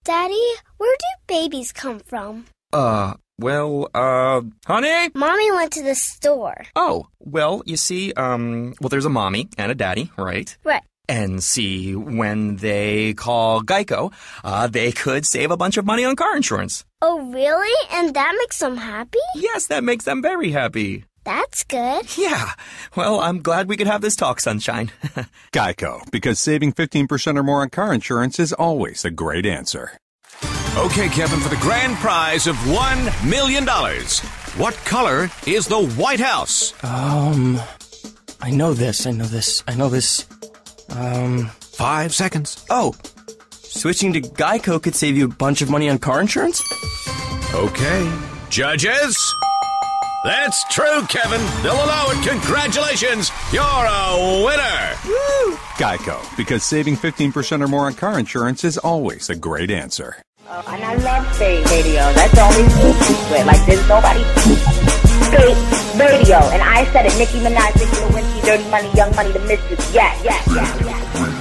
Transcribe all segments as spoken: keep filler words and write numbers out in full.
Daddy, where do babies come from? Uh, well, uh, honey? Mommy went to the store. Oh, well, you see, um, well, there's a mommy and a daddy, right? Right. And see, when they call Geico, uh, they could save a bunch of money on car insurance. Oh, really? And that makes them happy? Yes, that makes them very happy. That's good. Yeah. Well, I'm glad we could have this talk, Sunshine. Geico, because saving fifteen percent or more on car insurance is always a great answer. Okay, Kevin, for the grand prize of one million dollars. What color is the White House? Um, I know this, I know this, I know this. Um... Five seconds. Oh, switching to Geico could save you a bunch of money on car insurance? Okay. Judges? That's true, Kevin. They'll allow it. Congratulations. You're a winner. Woo! Geico, because saving fifteen percent or more on car insurance is always a great answer. Uh, and I love Spate Radio. That's the only secret. Like, there's nobody. Spate Radio. And I said it. Nicki Minaj, Nicki Lewinsky, Dirty Money, Young Money, the Mistress. Yeah, yeah, yeah, yeah.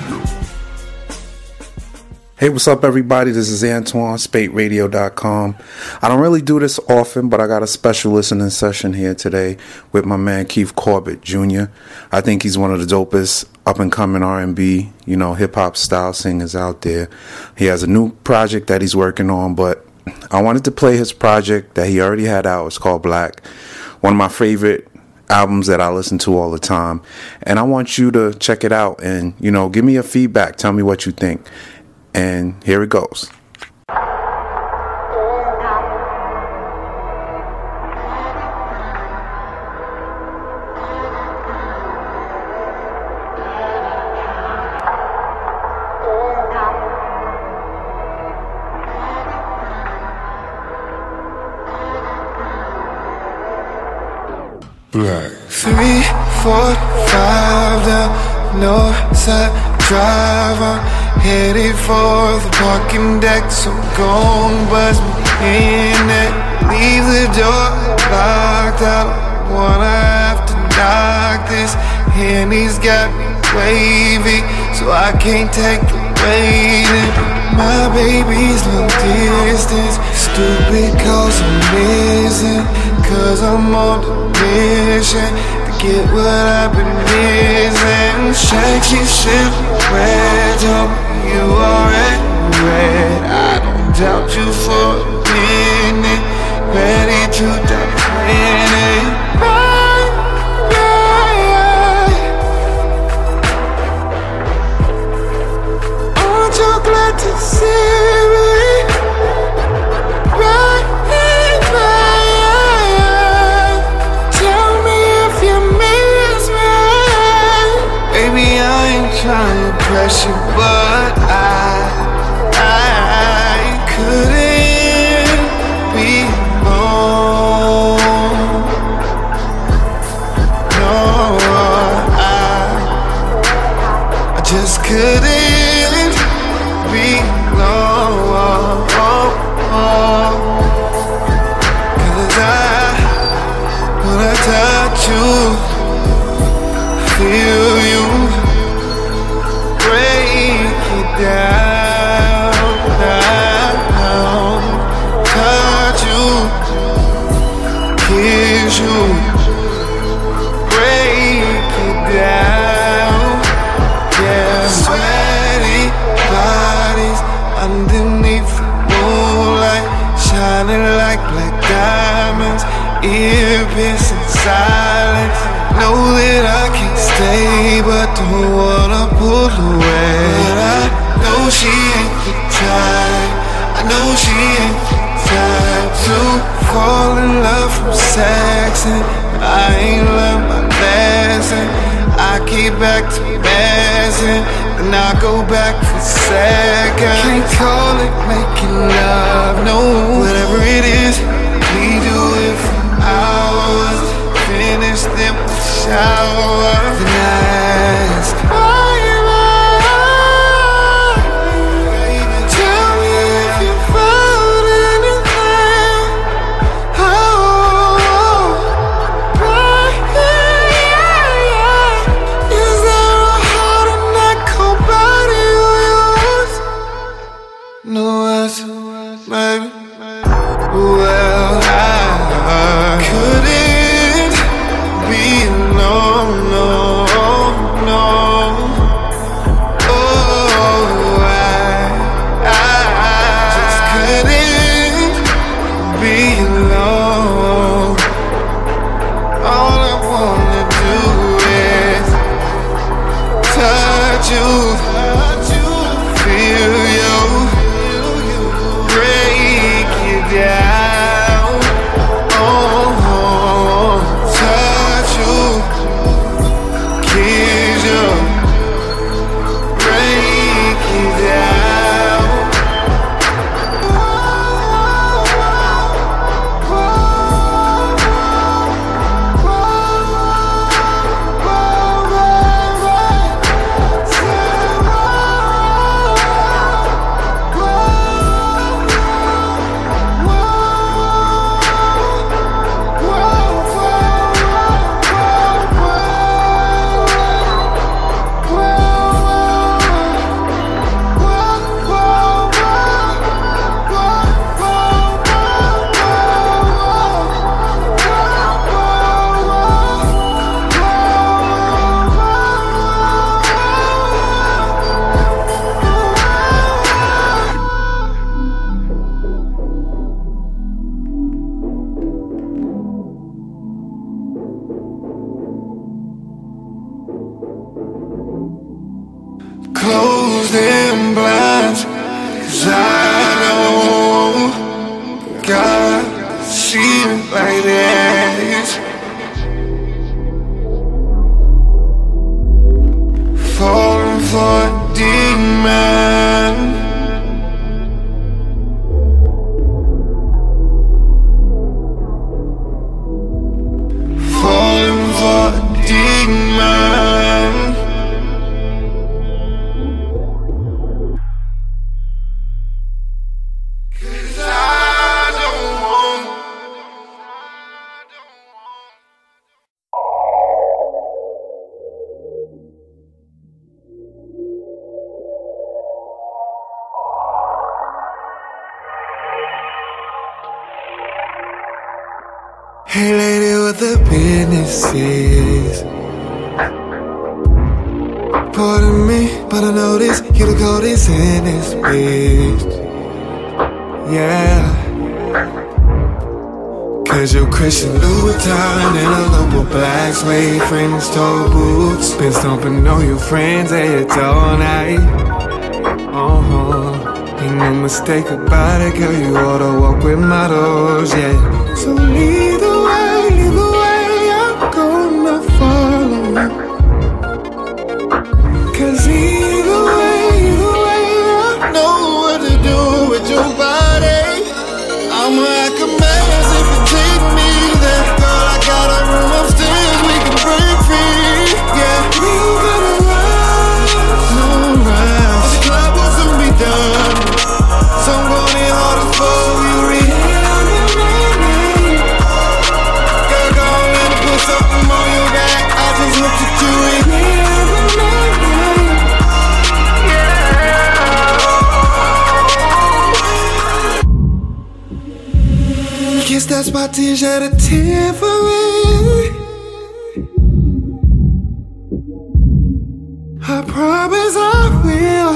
Hey, what's up, everybody? This is Antoine, spate radio dot com. I don't really do this often, but I got a special listening session here today with my man Keith Corbett Junior I think he's one of the dopest up-and-coming R and B, you know, hip-hop style singers out there. He has a new project that he's working on, but I wanted to play his project that he already had out. It's called Black. One of my favorite albums that I listen to all the time. And I want you to check it out and, you know, give me your feedback. Tell me what you think. And here it goes. Black. Three, four, five down north side drive. I'm headed for the parking deck, so gon' buzz me in it. Leave the door locked. I don't wanna have to knock this. Henny's got me wavy, so I can't take the waiting. My baby's long distance. Stupid calls I'm missing, cause I'm on the mission to get what I've been missing. Sexy silhouette, tell me you already read. I don't doubt you for a minute, ready to dive in it. Right, right. Aren't you glad to see me? Right, right. Tell me if you miss me. Baby, I ain't trying to press you, but I, I couldn't be alone. No, I, I just couldn't be alone. Cause I, when I touch you, feel you, break it down, down. Touch you, kiss you, break it down. Yeah, sweaty bodies underneath the moonlight, shining like black diamonds, ear-piercing silence. Know that I can't stay, but don't wanna pull away. But I know she ain't the type, I know she ain't the type to fall in love from sex, and I ain't learned my lesson. I keep back to messing, and I go back for seconds. Can't call it making love, no. Whatever it is, we do it for hours. Finish them with shower, then ask, why am I? Tell me if you found anything. Oh, why? Is there a heart in that cold body of yours? No. us, baby. Well, I couldn't be alone, no, no. Oh, I, I just couldn't be alone. All I wanna do is touch you, feel you, break you down. Oh, touch you, kiss you, break you down. Close them blinds, 'cause I know God see me like this. Falling for a demon. Falling for a demon. Hey lady, what the business is? Pardon me, but I know this, you the coldest in this bitch. Yeah. Cause you Christian Louboutin and a local black suede French toe boots. Been stomping on your friends' heads all night. Uh-huh. Ain't no mistake about it, girl, you ought to walk with models, yeah. So lead the way, lead the way, I'm gonna follow you. Cause either way, either way, I know what to do with your body. I'm like a mess if you take me there. Girl, I got a room upstairs, we can break free. Yeah, we ain't gonna rush, no rush. The club will soon be done, so I'm going in hard for you, read. Girl, go on and put something on your back. I just looked at you and guess that's my tears shed a tear for me. I promise I will.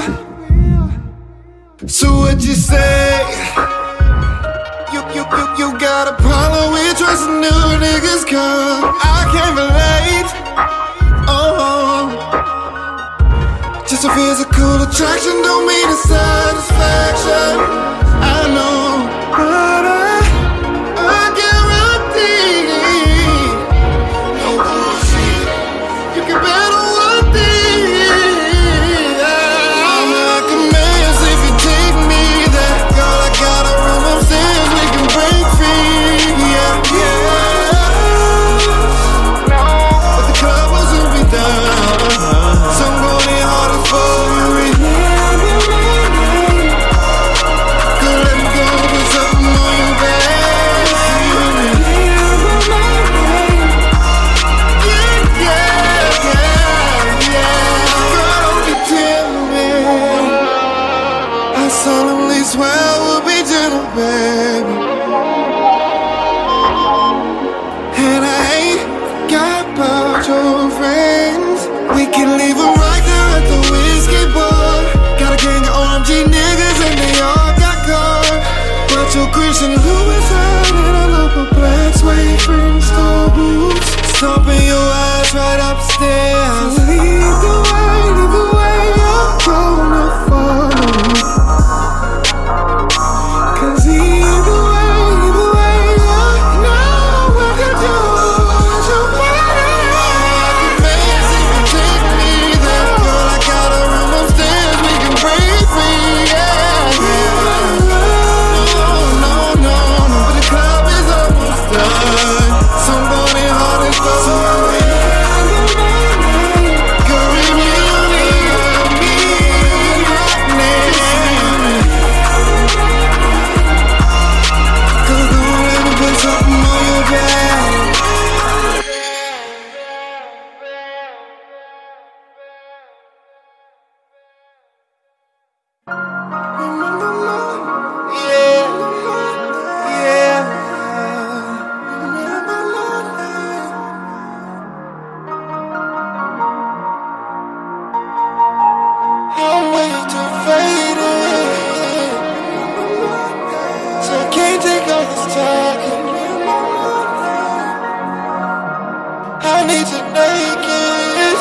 So what you say? You, you, you, you got a problem with trusting new niggas, cause I can't relate. Oh, just a physical attraction don't mean a satisfaction. I know, but I baby. And I ain't got about your friends. We can leave them right there at the whiskey bar. Got a gang of O M G niggas and they all got caught. But your Christian Louis out in a local black suede friend store boots, stomping your ass right upstairs. So lead the way, lead the way, I'm gonna follow. Cause either way, either way, I know what to do. So amazing, you take me there. Girl, I got a room upstairs, we can break free, yeah, yeah. No, no, no, no, but the club is almost done. Somebody hard as fuck. Girl, if you need me, cause don't let me put something on your back. I'm way too faded, so I can't take all this talking. I need you naked.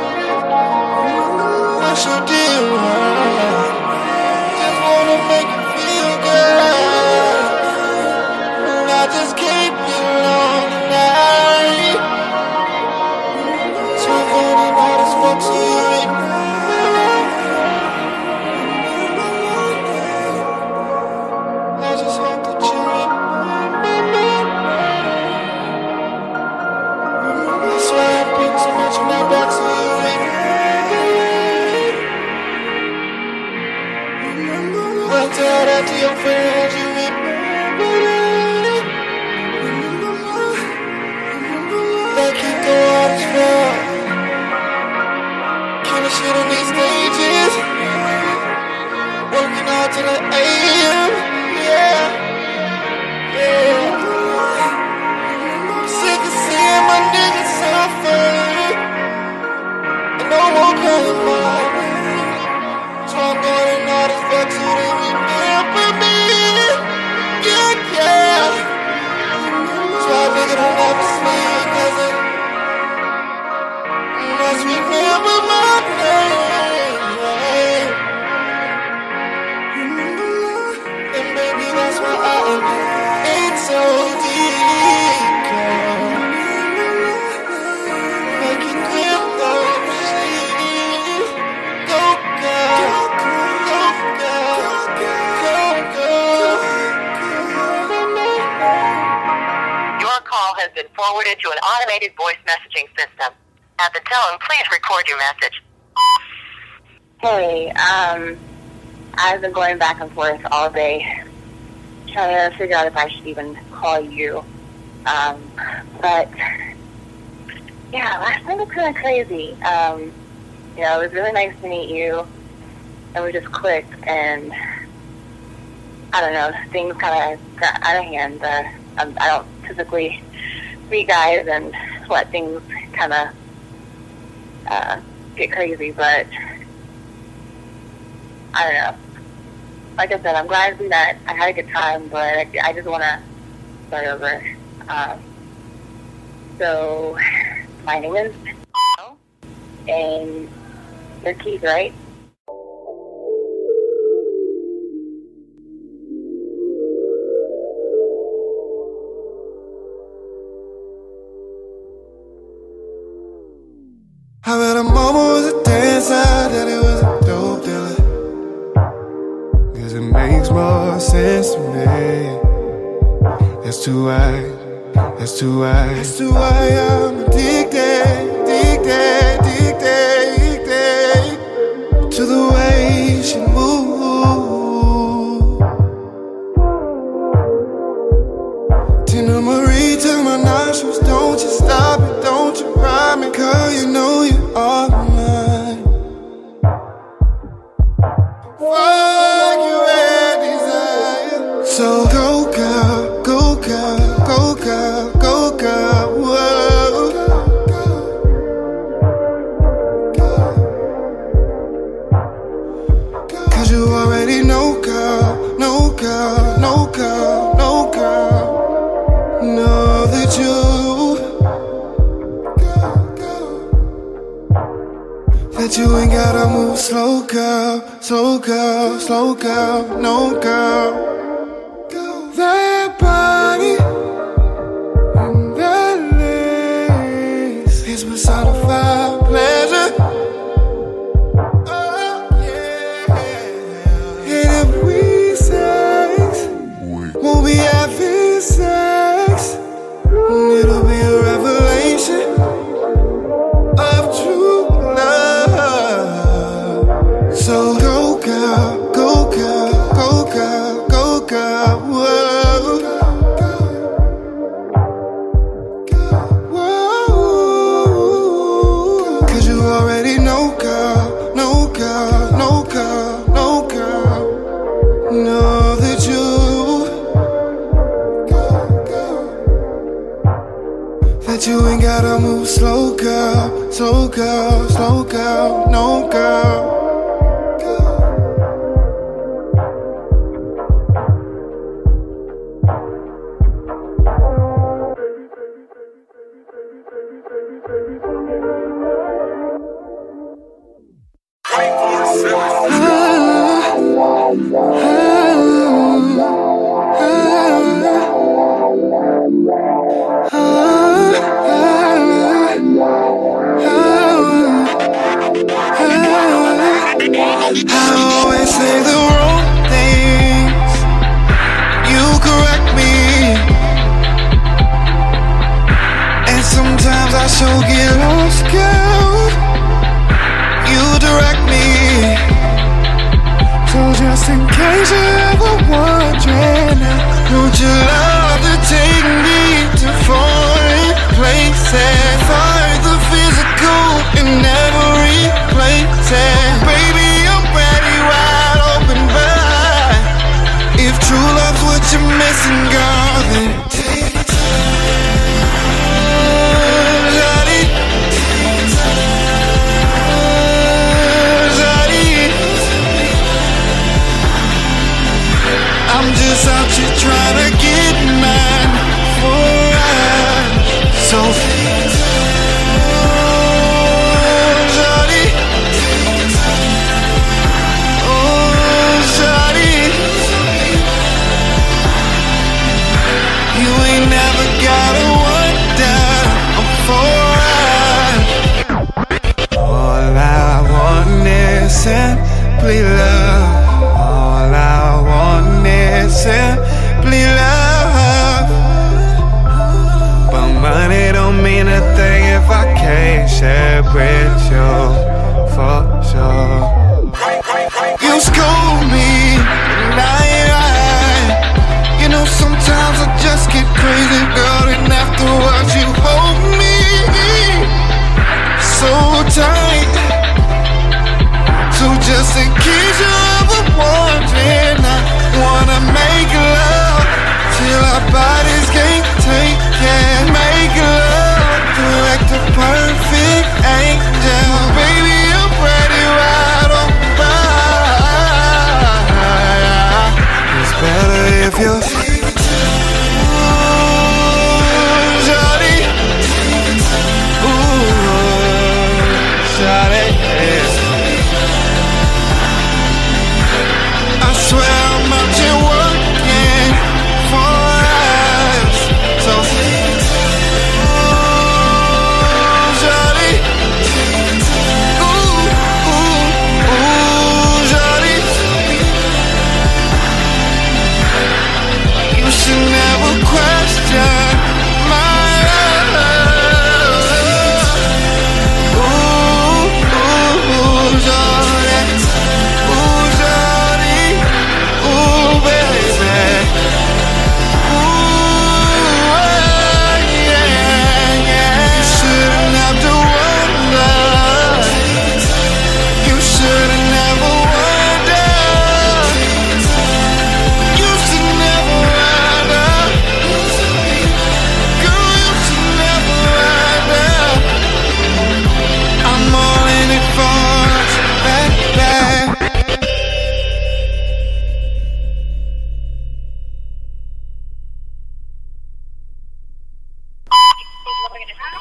What's your deal, huh? Just wanna make you feel good, and I just can't be alone tonight. So I'm going out as fuck to you. I just hope that you remember. I swear I've been so much on my back to you. Well, tell that to your friends, you remember. They keep the waters full. Killing shit on these stages, working out to the A M. Yeah, yeah. I'm sick of seeing my niggas suffer, and no one coming back. So I'm going out as fuck so they remember me. Yeah, yeah. So I think it'll never sleep, cause it must remember my name. And baby, that's why I am in so deep, girl. Make it clear though, please. Go, girl. Go, girl. Go, girl. Your call has been forwarded to an automated voice messaging system. At the tone, please record your message. Hey, um, I've been going back and forth all day trying to figure out if I should even call you. Um, but, yeah, last night was kind of crazy. Um, you know, it was really nice to meet you, and we just clicked, and I don't know, things kind of got out of hand. Uh, um, I don't typically meet guys and let things kind of uh, get crazy, but I don't know. Like I said, I'm glad we met. I had a good time, but I, I just want to start over. Um, so, my name is and you're Keith, right? I bet her mama was a dancer, daddy was a dope dealer. Cause it makes more sense to me. That's too why, that's too why, that's too why I'm addicted, addicted, addicted, addicted to the way she moves. Tina Marie to my nostrils, don't you stop it, don't you cry me, girl, you know you are mine. Fuck you and desire. So go girl, go girl, go girl, go girl, whoa. Cause you already know girl, no girl, no girl, no girl. Know that you, that you ain't gotta move slow girl, slow girl, slow girl, no girl. That body and that legs is personified pleasure. Oh yeah. And if we sex, we'll be having sex. It'll be a revelation of true love. So go girl, go girl, go girl, go girl, whoa. Whoa. Cause you already know girl, no girl, no girl, no girl. Know that you, that you ain't gotta move slow girl, slow girl, slow girl, no girl.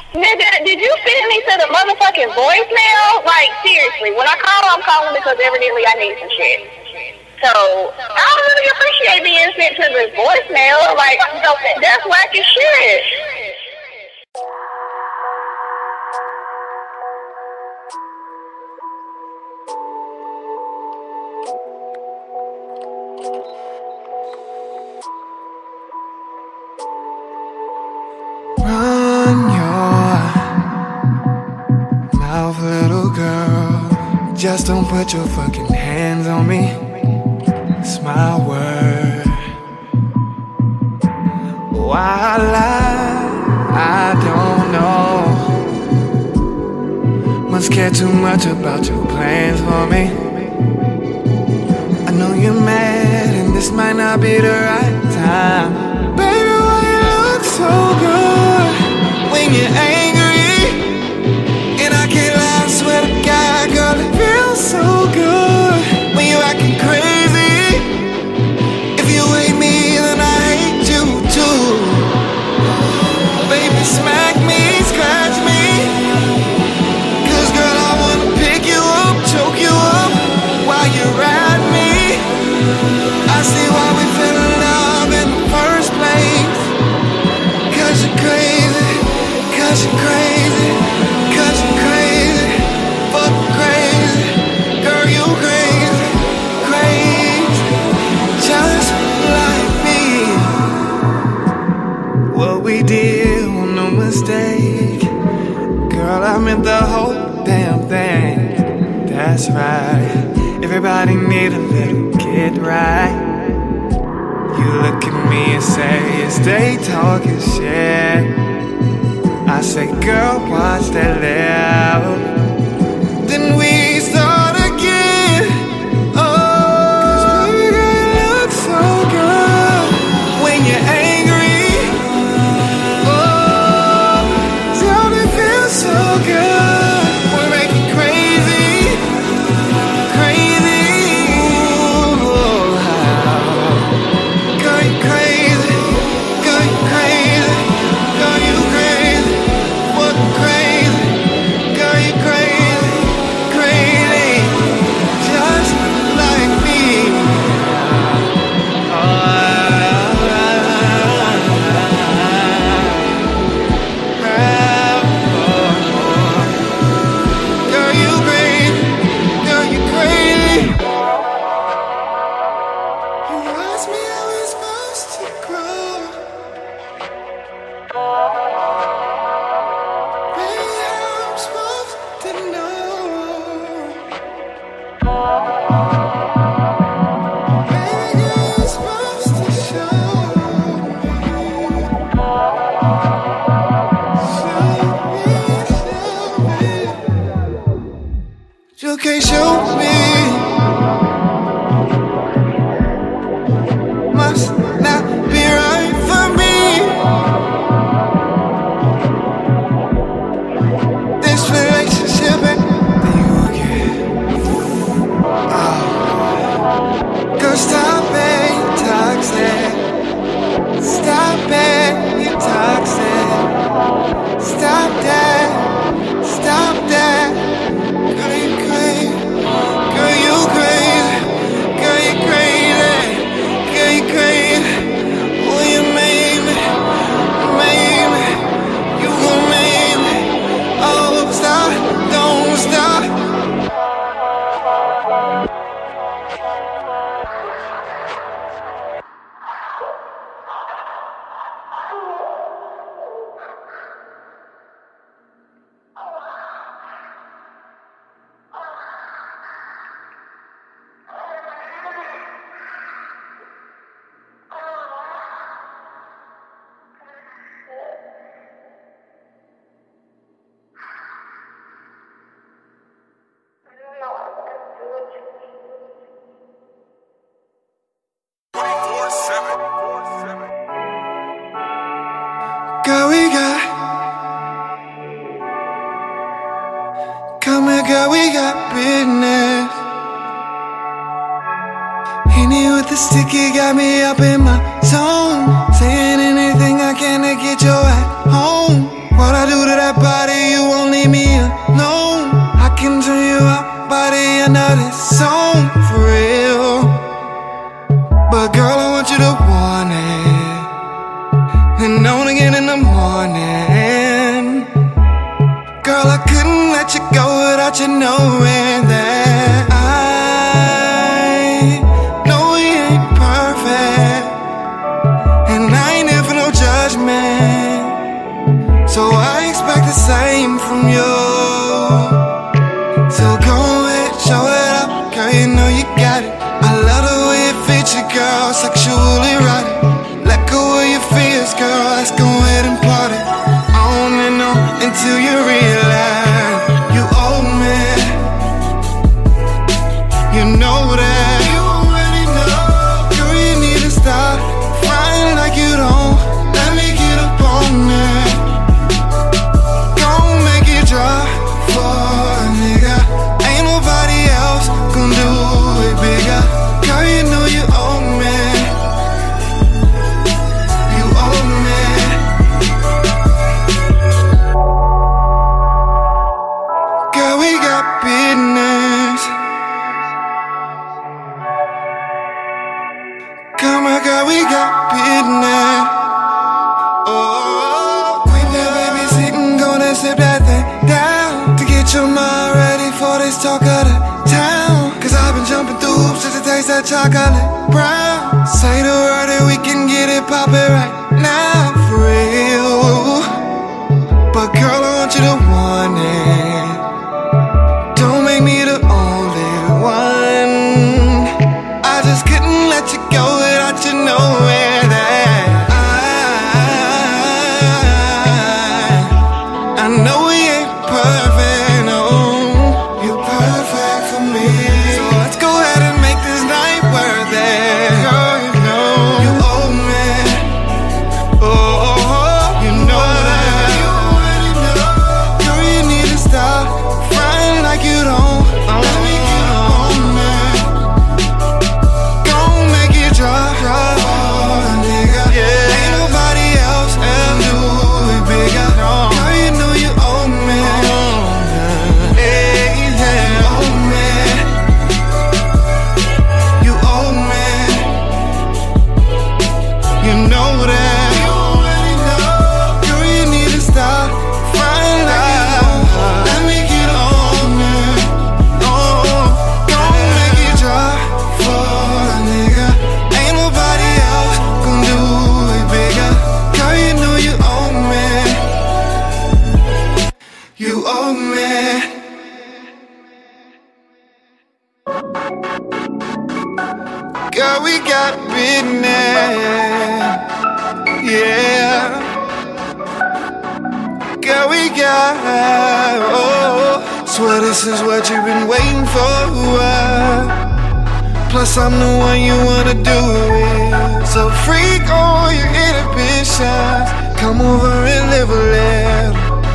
Nigga, did you send me to the motherfucking voicemail? Like, seriously, when I call, I'm calling because evidently I need some shit. So, I don't really appreciate being sent to the voicemail. Like, that's whack as shit. Run your mouth, little girl. Just don't put your fucking hands on me. It's my word. Why I lie, I don't know. Must care too much about your plans for me. I know you're mad and this might not be the right time. Baby, why you look so good when you're angry? And I can't lie, I swear to God, girl, it feels so good when you're acting crazy. If you hate me, then I hate you too. Baby, smack me, scratch me. Cause girl, I wanna pick you up, choke you up while you ride me. I see why we fell in love in the first place. Cause you're crazy, cause you're crazy, cause you're crazy, fuck crazy. Girl, you crazy, crazy, just like me. What we did was no mistake. Girl, I meant the whole damn thing. That's right, everybody need a little kid, right? You look at me and say, you stay talking shit. I say, girl, watch that lip. Then we start again. Oh, baby girl, you look so good when you're angry. Oh, don't it feel so good? We're making crazy, crazy. Girl, you crazy, girl, you crazy, girl, you crazy, fuck crazy, girl, you crazy, crazy, just like me. Girl, you crazy, girl, you crazy. You ask me how it's supposed to grow. Baby, how I'm supposed to know. Baby, girl, you're supposed to show me. Show me, show me. You can't show me. Must not be right for me. This relationship ain't the you again. Oh. Girl, stop it, you toxic. Stop it, you toxic. Stop that, stop that. Girl, you crazy. Girl, you crazy. Girl, you crazy. Girl, you crazy. Oh, you made me, made me. You gon' make me. Oh, stop, don't stop. Girl, we got, come here, girl, we got business. Henny with the sticky got me up in my zone, saying anything I can to get you at home. What I do to that body, you won't leave me alone. I can turn you up, body, another song for real. But girl, I want you to want it, and on again in the morning. Girl, I couldn't let you go without you knowing that I know we ain't perfect, and I ain't here for no judgment. So I expect the same from you. So go ahead, show it up, girl, you know you got it. I love the way it fits you, girl, sexually erotic. Let go of your fears, girl, let's go ahead and party. On and on until you realize you owe me. You know that. You already know. Girl, you need to stop crying like you don't. Let me get up on it. Gon' make it drop for a nigga. Ain't nobody else gon' do it bigger. Girl, you know you owe me. You owe me. Girl, we got business. Come on, girl, we got business. Oh, we there, baby, sitting, gonna sip that thing down to get your mind ready for this talk of the town. Cause I've been jumping through hoops just to taste that chocolate brown. Say the word and we can get it poppin' right now, for real. But girl, I want you to want it. Don't make me the only one. I just couldn't let you go without you knowing that I, I know we ain't perfect, no. You're perfect for me. So let's go ahead and make this night worth it. Girl, you know you owe me. Oh, you know that. You already know. Girl, you need to stop crying like you don't. Let me get up on me. Gon' make it drop, drop, oh, nigga. Yeah. Ain't nobody else can do it bigger. Girl, you know you owe me. Hey, yeah. You owe me. You owe me. You know that. You already know. Girl, you need to stop crying like you don't. Let me get on me. Oh, gon' make it drop for a nigga. Ain't nobody else gon' do it bigger. Girl, you know you owe me. You owe me. Girl, we got business. Yeah. Girl, we got, oh, swear this is what you've been waiting for. Plus I'm the one you wanna do it. So freak all your inhibitions. Come over and live a little.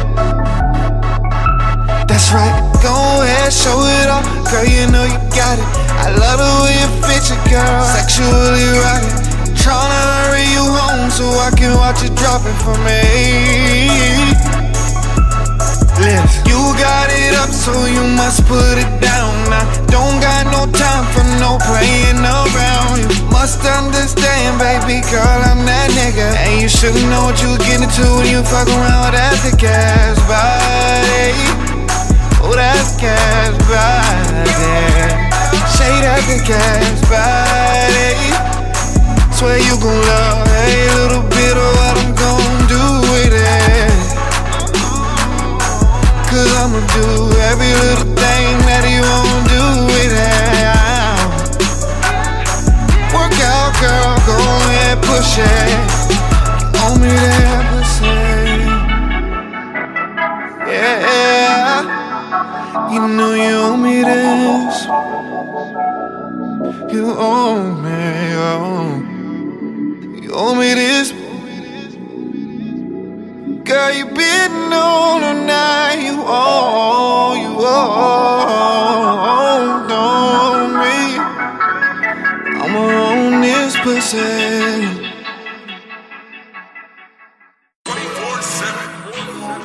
That's right, go ahead, show it off. Girl, you know you got it. I love the way you fit your girl, sexually erotic. Tryna hurry you home so I can watch it dropping for me. Listen, you got it up, so you must put it down. I don't got no time for no playing around. You must understand, baby girl, I'm that nigga. And you should know what you get into when you fuck around with that thick ass body. Oh, that gas body. Shade that thick ass body. Swear you gon' love a little bit of what I'm gon' do with it. Cause I'ma do every little thing that you won't do with it. Work out, girl, go ahead, push it. Owe me that pussy. Yeah, you know you owe me this. You owe me, oh. You owe me this. Girl, you been on all night. You owe, you owe, on me. I'ma own this pussy. twenty-four seven.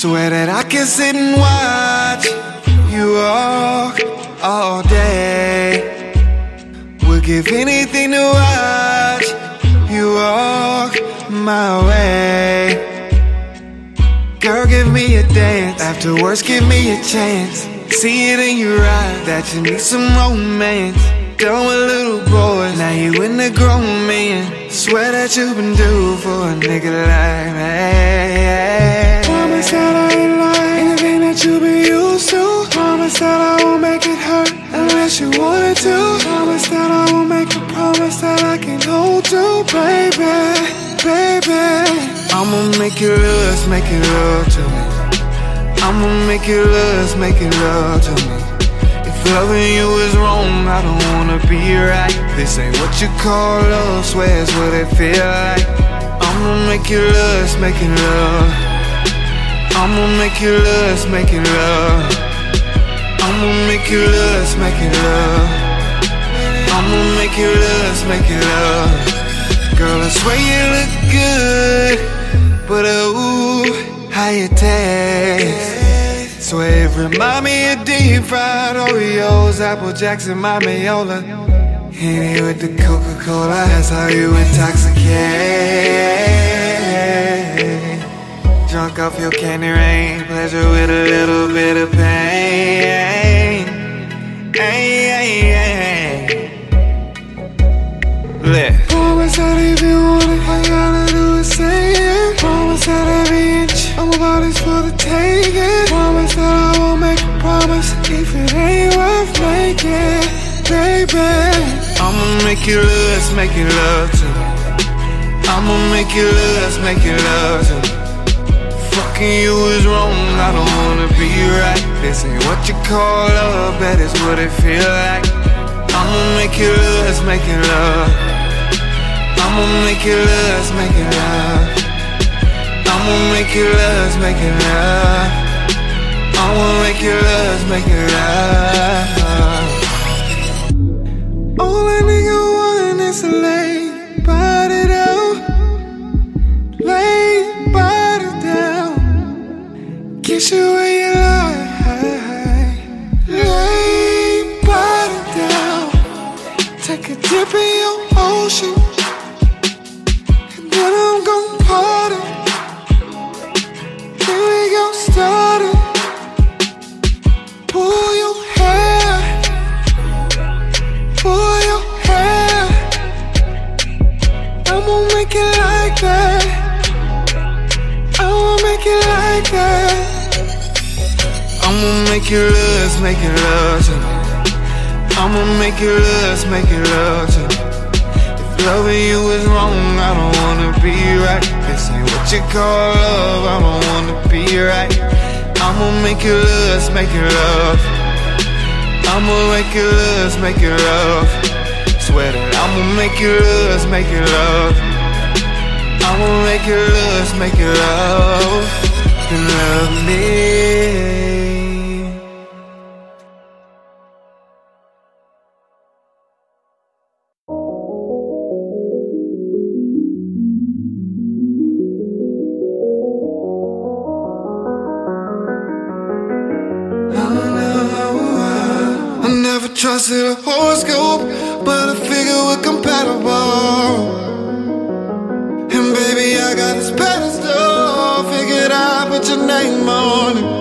Swear that I can sit and watch you walk all day. Would give anything to watch you walk my way. Girl, give me a dance. Afterwards, give me a chance. See it in your eyes that you need some romance. Done with little boys, now you in the grown man. Swear that you've been due for a nigga like me. Promise that I ain't lying, anything that you been used to. Promise that I won't make it hurt unless you wanted to. Promise that I won't make a promise that I can hold to, baby, baby. I'ma make you lose, make you love to me. I'ma make you lose, make you love to me. If loving you is wrong, I don't wanna be right. This ain't what you call love, swear it's what it feel like. I'ma make you lose, make you love. I'ma make you lose, make you love. I'ma make you lose, make you love. I'ma make you lose, make you love. Girl, I swear you look good, but ooh, how you taste. Swear it remind me of deep fried Oreos, Apple Jacks and my Mayola. Henny with the Coca-Cola, that's how you intoxicate. Drunk off your candy rain, pleasure with a little bit of pain. Ay, ay, ay. Left. Promise that if you want it, all you gotta do is say it. Promise that every inch of my body's for the taking. Promise that I won't make a promise if it ain't worth making, baby. I'ma make you lose, make you love to me. I'ma make you lose, make you love to me. Fucking you is wrong, I don't wanna be right. This ain't what you call love, that is what it feel like. I'ma make you lose, make you love. I'ma make you lose, make you love. I'ma make you lose, make you love. I'ma make you lose, make you love. All a nigga want is to lay body down, lay body down, kiss you where you lie, lay body down, take a dip in your ocean, and then I'm gon' party. Here we go, started. Pull your hair, pull your hair. I'ma make it like that. I'ma make it like that. I'ma make you lose, make you love to me. I'ma make you lose, make you love to me. If loving you is wrong, I don't wanna be right. This ain't what you call love, I don't wanna be right. I'ma make you lose, make you love. I'ma make you lose, make you love. Swear that I'ma make you lose, make you love. I'ma make you lose, make you love. And love me. Trusted a horoscope, but I figure we're compatible. And baby, I got this pedestal, figured I'd put your name on it.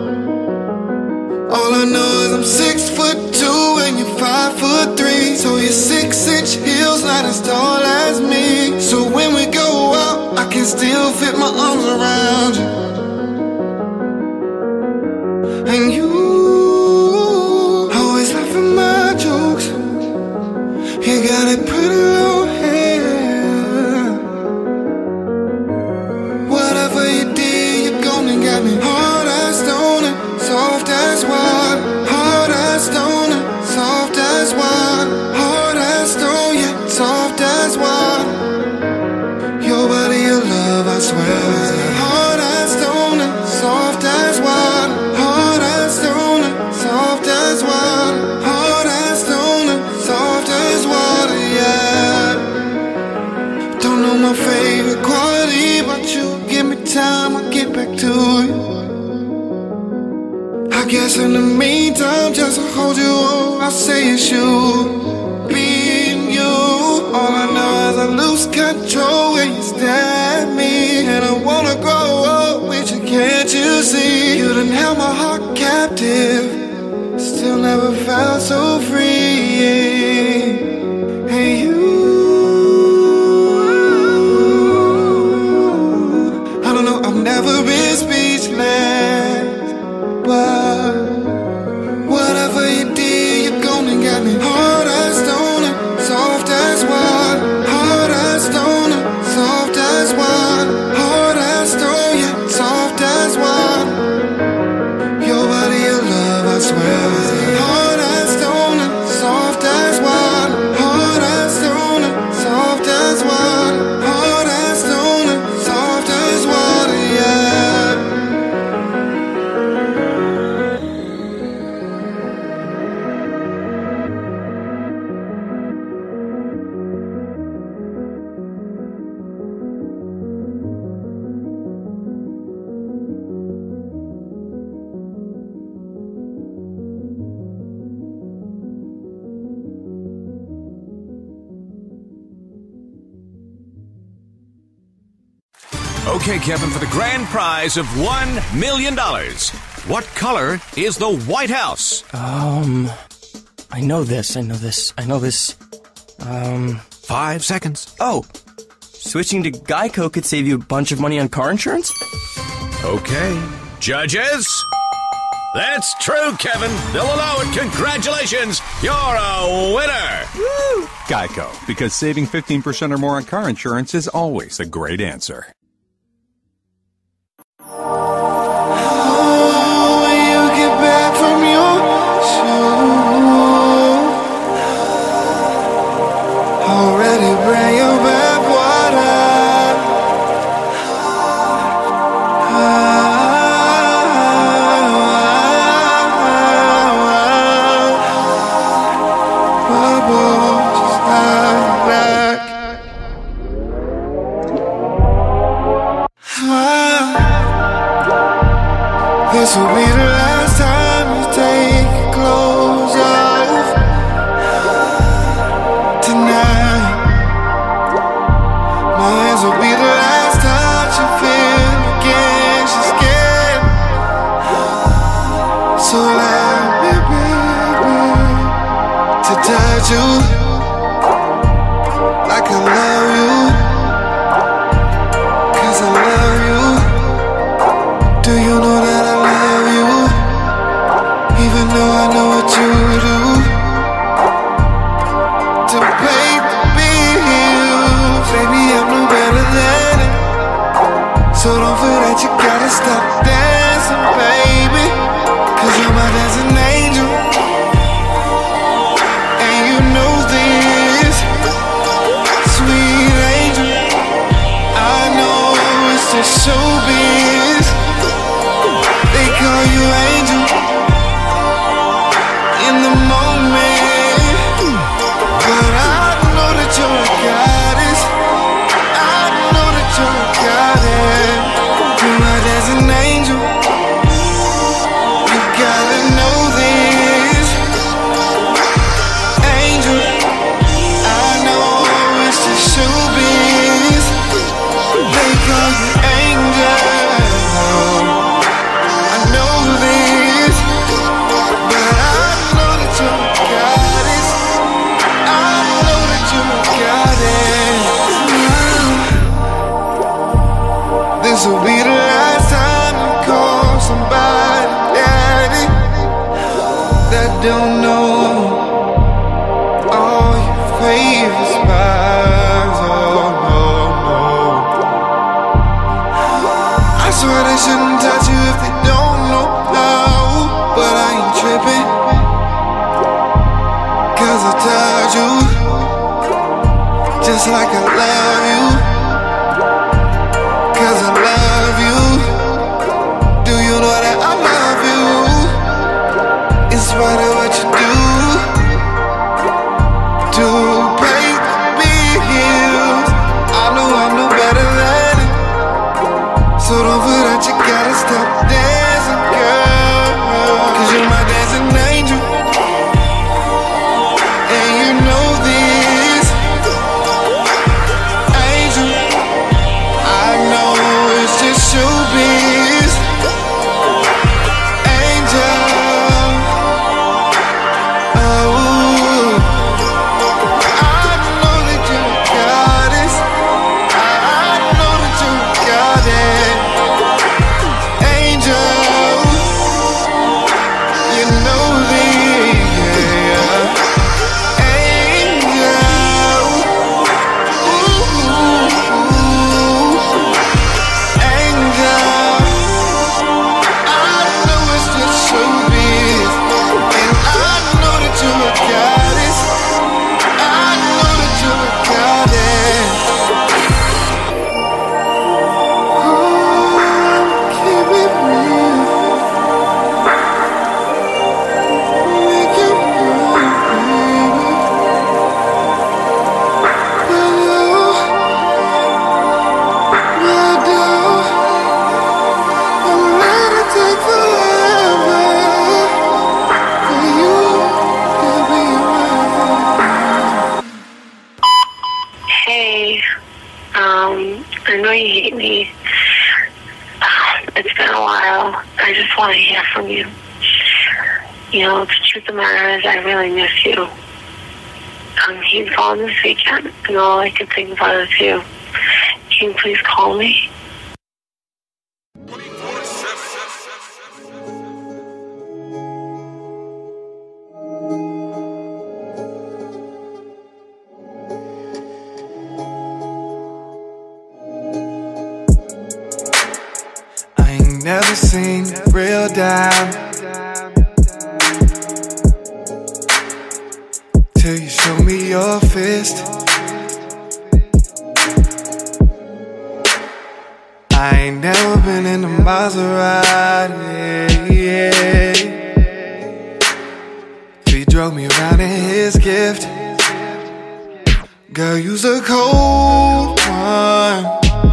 All I know is I'm six foot two and you're five foot three, so you're six inch heels, not as tall as me. So when we go out, I can still fit my arms around you. And you You got it pretty low hair. Whatever you did, you're gonna get me hard as stone and soft as water. Hard as stone and soft as water. Hard as stone, yeah, soft as water. Your body, your love, I swear. Hard as stone. guess in the meantime, just to hold you on, I say it's you, being you. All I know is I lose control when you stare at me, and I wanna grow up with you, can't you see? You done held my heart captive, still never felt so free. Hey you, I don't know, I've never been speechless, but whatever you did, you're gonna get me hard as stone, soft as water. Hard as stone, soft as water. Hard as stone, yeah, soft as water. Your body, your love, I swear. Hard as stone, soft as water. Hard as stone, soft as water. Hard as stone, soft as water, yeah. Okay, Kevin, for the grand prize of one million dollars. What color is the White House? Um, I know this, I know this, I know this. Um, Five seconds. oh, switching to Geico could save you a bunch of money on car insurance? Okay. Judges? That's true, Kevin. They'll allow it. Congratulations. You're a winner. Woo! Geico, because saving fifteen percent or more on car insurance is always a great answer. This will be the last time you take your clothes off tonight. My hands will be the last touch you feel again. She's scared, so let me, baby, to touch you like I love you, 'cause I love you. Do you know that I love you? Even though I know what you do to pay the bills. Baby, I'm no better than it, so don't feel that you gotta stop dancing, baby, 'cause you're my dancing angel, and you know this, sweet angel. I know it's just showbiz. They call you angel in the moment, but I know that you're a goddess. I know that you're a goddess. You're my dancing angel. You gotta know this, angel. I know it's just showbiz. They call you angel. This will be the last time you call somebody daddy that don't know all your favorite spies. Oh no, no. I swear they shouldn't touch you if they don't know how, but I ain't tripping, 'cause I touch you just like I love you, 'cause I love you. Do you know that I love you? In spite of what you do to pay the bills. I know I'm no better than it, so don't feel that you gotta stop dancing, girl, 'cause I just want to hear from you. You know, the truth of the matter is I really miss you. Um, he's gone this weekend, and all I could think about is you. Can you please call me? I ain't never seen real dime till you show me your fist. I ain't never been in a Maserati, yeah. He drove me around in his gift. Girl, you's a cold one.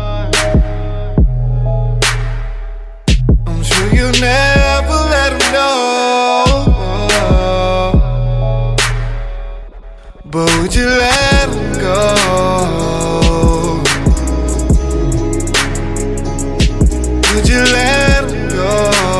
I'm sure you'll never let him know. But would you let him go? Would you let him go?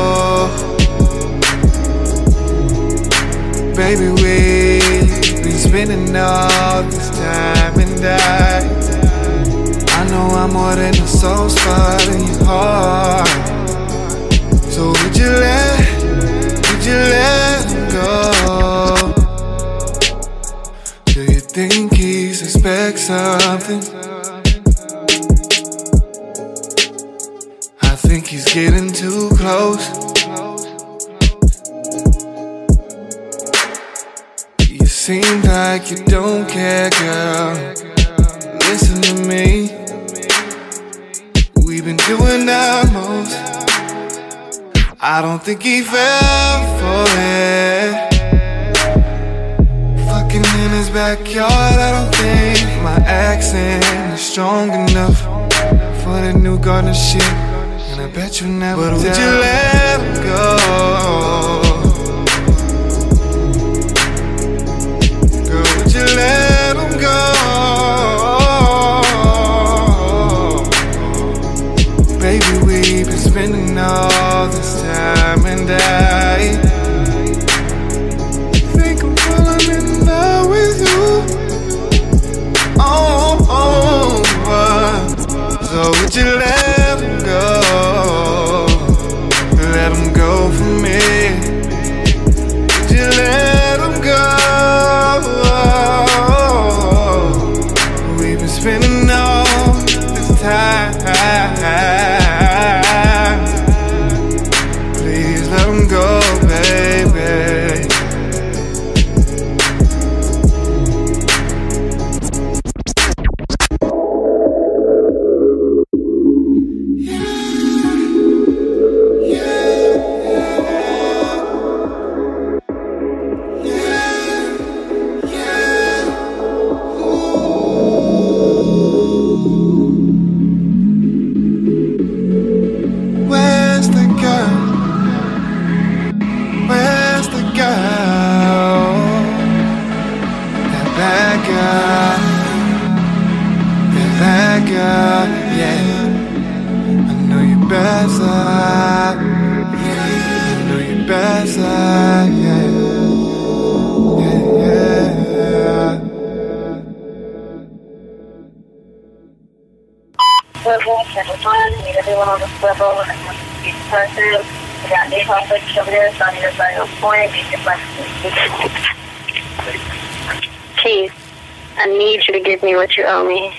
Baby, we've been spending all this time and I I know I'm more than a soul spot in your heart. So would you let, would you let him go? Do you think he suspects something? I think he's getting too close. You seem like you don't care, girl. Listen to me. We've been doing our most. I don't think he fell for it. Fucking in his backyard, I don't think my accent is strong enough for that new garden shit. And I bet you never. But would you let him go? Girl, would you let him go? Baby, we've been spending all this time and I think I'm falling in love with you. Oh, oh, oh. So would you let him go? Let him go for me. Would you let him go? We've been spending all this time. Please let him go, baby. Where's the girl? Where's the girl? That bad girl. That bad girl, yeah. I know you better. Yeah. I know you better, yeah. Yeah, yeah. Level, second one, need everyone on this level, each person, we got eight conflicts over there, so on your side of point, make your question. Keith, I need you to give me what you owe me.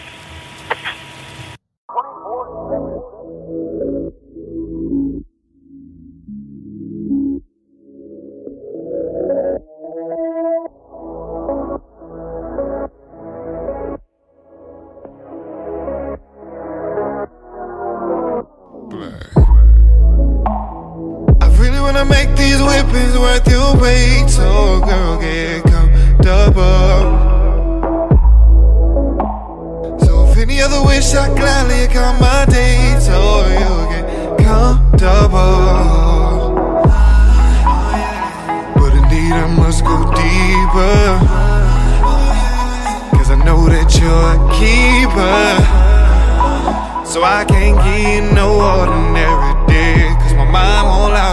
Make these whippings worth your weight, so girl, get comfortable. So if any other wish, I gladly accommodate, so you get comfortable. But indeed I must go deeper, cause I know that you're a keeper. So I can't give you no ordinary dick, cause my mind won't allow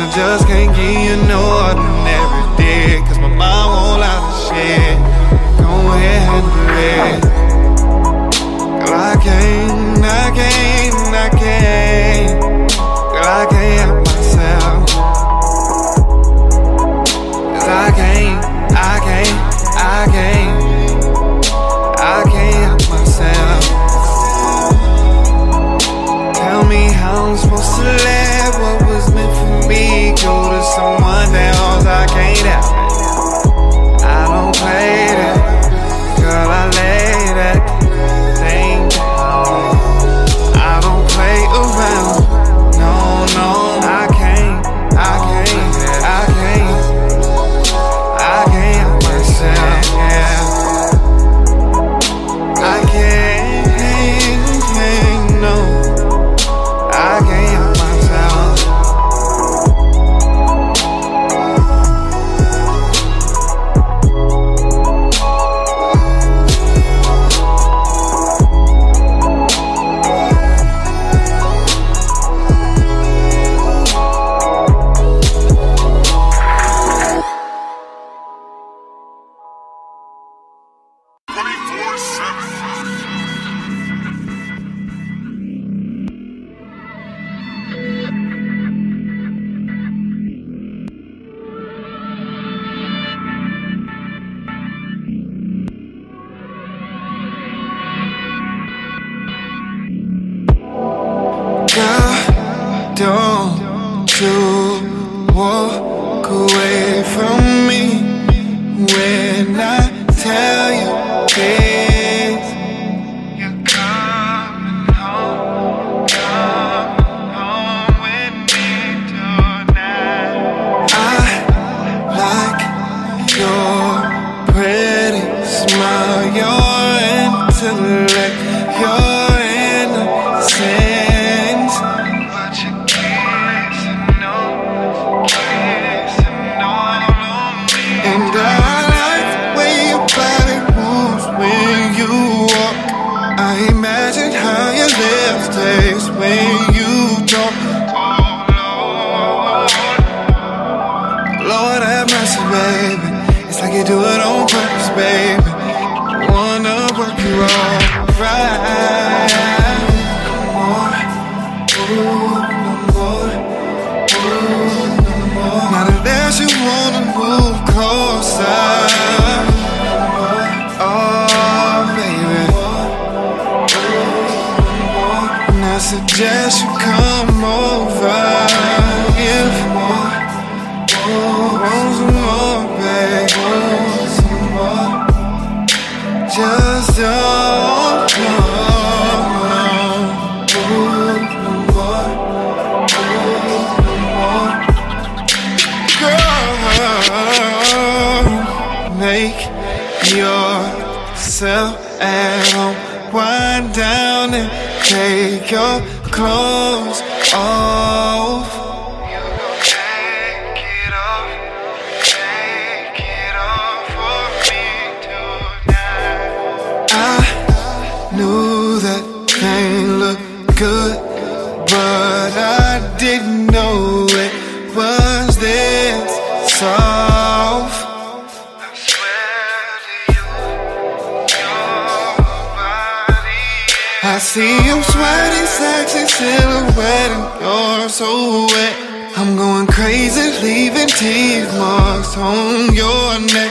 I just can't give you no ordinary dick, cause my mind won't allow the shit. Go ahead and do it. Girl, I can't, I can't, I can't. Girl, I can't help myself. Cause I can't, I can't, I can't. I can't help myself. Tell me how I'm supposed to let what was meant for me go to someone else. I can't help it. I don't play that. Girl, I lay that thing down. I don't play around. No, no, I can't. I can't. I can't. I can't help myself. Yeah. I can't, can't, no. I can't help myself. Don't you walk away from me when I tell you things. You're coming home, coming home with me tonight. I like your pretty smile, your intellect, your innocence. Taste when you talk. Lord have mercy, baby. It's like you do it on purpose, baby. I wanna work you all right. No more, ooh, no more, ooh, no more. Now that you wanna move closer. I suggest you come over. If more, want some more, babe, want some more. Just don't go. No more, girl, make yourself at home. Wind down and take your clothes off. You gon' take it off, take it off for me tonight. I knew that thing looked good, but I didn't know it was this soft. I see you sweating, sexy silhouette, and you're so wet. I'm going crazy, leaving teeth marks on your neck.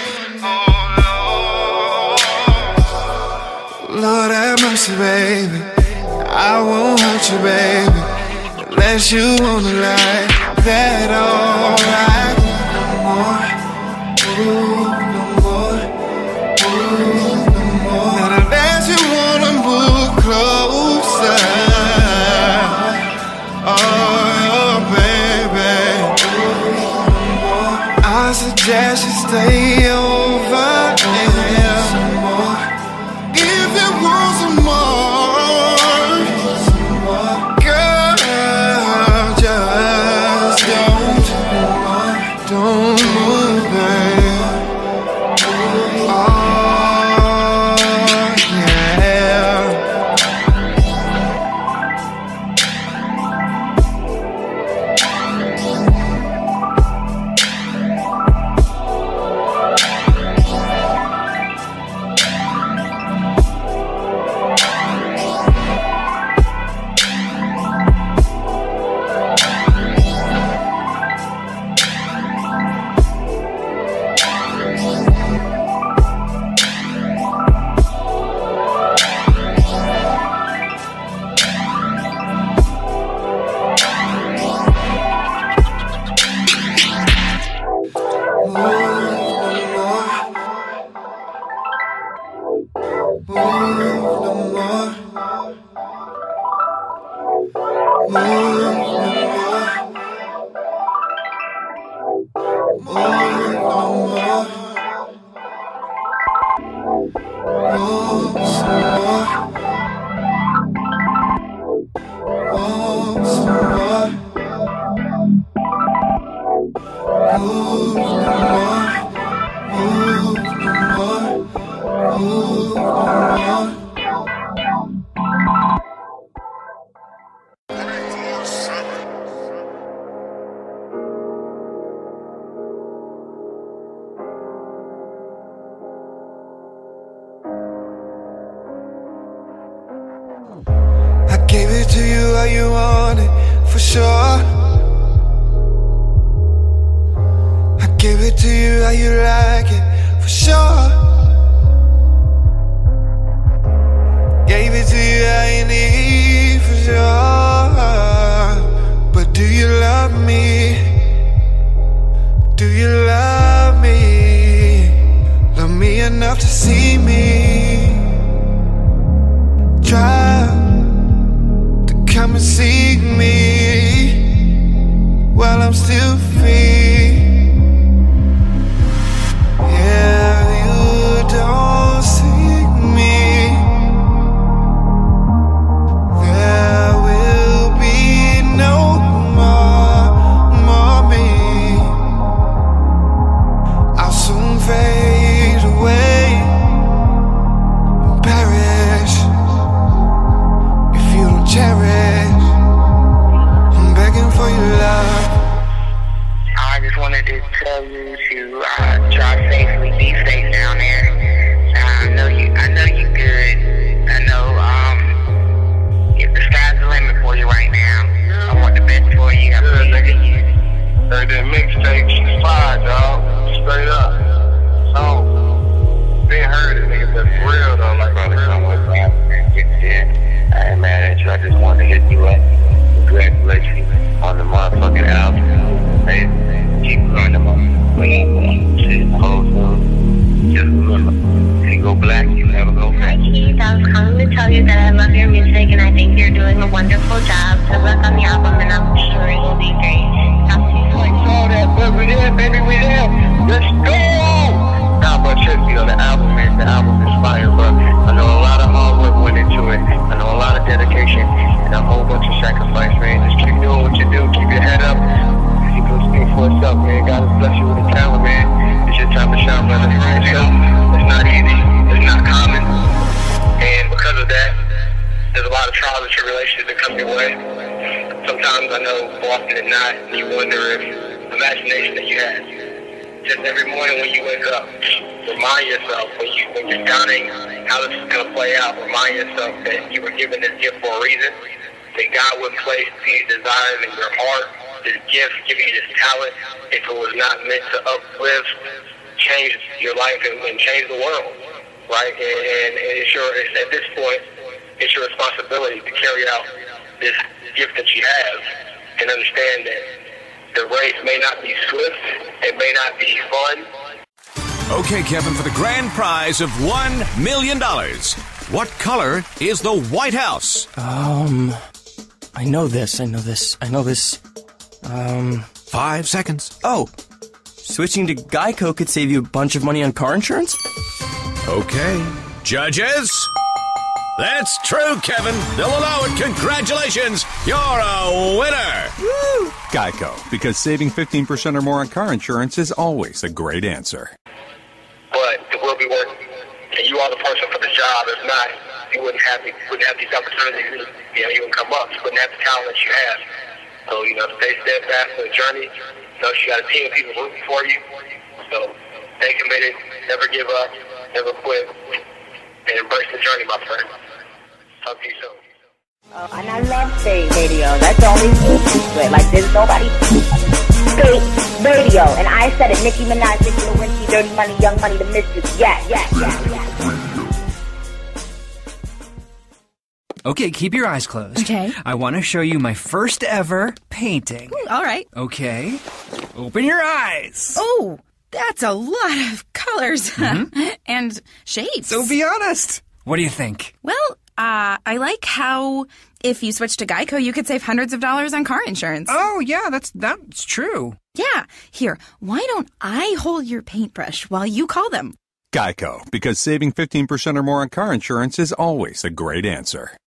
Lord have mercy, baby. I won't hurt you, baby, unless you wanna lie. That alright? No more, ooh, no more, ooh, no more. Not unless you wanna move closer. Oh, baby, I suggest you stay over here. If you want some more, girl, just don't, don't move, baby. I gave it to you how you want it, for sure. I gave it to you how you like it, for sure. Gave it to you how you need, for sure. But do you love me? Do you love me? Love me enough to see me try to come and seek me while I'm still free. Yeah, you don't seek me, there will be no more, more me. I'll soon fade away and perish if you don't cherish. I'm begging for your love. I just wanted to tell you to uh, drive safely, be safe down there. Uh, I know you, I know you good. I know um, if the sky's the limit for you right now. I want the best for you. I believe in you. Heard that mixtape, she's fire, dog. Straight up. So, been heard it, nigga, but for real though, like Brother, for real. come with me. I'm get there. I ain't mad at you. I just wanted to hit you up. Congratulations on the motherfucking album. Hey, keep going the motherfucking shit. Also, just remember, if you go black, you never go Hi, back. Keith. I was calling to tell you that I love your music and I think you're doing a wonderful job. Good luck on the album and I'm sure it will be great. Talk to you soon. All that, but we there, baby, we there. Let's go! Nah, but check me on the album, man. The album is fire, but I know a lot of hard work went into it. I know a lot of dedication and a whole bunch of sacrifice, man. Just keep doing what you do. Keep your head up. Keep it speak for itself, man. God has blessed you with a talent, man. It's your time to shine, brother. Right? So, it's not easy. It's not common. And because of that, there's a lot of trials and tribulations that come your way. Sometimes I know more often than not, you wonder if the imagination that you had. Just every morning when you wake up, remind yourself when, you, when you're doubting how this is going to play out, remind yourself that you were given this gift for a reason, that God would place these desires in your heart, this gift, give you this talent, if it was not meant to uplift, change your life and, and change the world, right? And, and, and it's your, it's, at this point, it's your responsibility to carry out this gift that you have and understand that the race may not be swift, it may not be fun. Okay, Kevin, for the grand prize of one million dollars. What color is the White House? Um, I know this, I know this, I know this. Um, Five seconds. Oh, switching to Geico could save you a bunch of money on car insurance? Okay. Judges? That's true, Kevin. They'll allow it. Congratulations. You're a winner. Woo! Geico, because saving fifteen percent or more on car insurance is always a great answer. But it will be worth it. And you are the person for the job. If not, you wouldn't have, you wouldn't have these opportunities, you know, even come up. You wouldn't have the talent that you have. So, you know, stay steadfast in the journey. You know, you got a team of people rooting for you. So, stay committed. Never give up. Never quit. And embrace the journey, my friend. Talk to you soon. Uh, and I love Spate Radio. That's the only secret. Like, there's nobody. Spate Radio. And I said it. Nicki Minaj, Nicki Lewinsky, Dirty Money, Young Money, the Mystics. Yeah, yeah, yeah, yeah. Okay, keep your eyes closed. Okay. I want to show you my first ever painting. Ooh, all right. Okay. Open your eyes. Oh, that's a lot of colors Mm-hmm. and shapes. So be honest. What do you think? Well, uh, I like how if you switch to Geico, you could save hundreds of dollars on car insurance. Oh, yeah, that's that's true. Yeah. Here, why don't I hold your paintbrush while you call them? Geico, because saving fifteen percent or more on car insurance is always a great answer.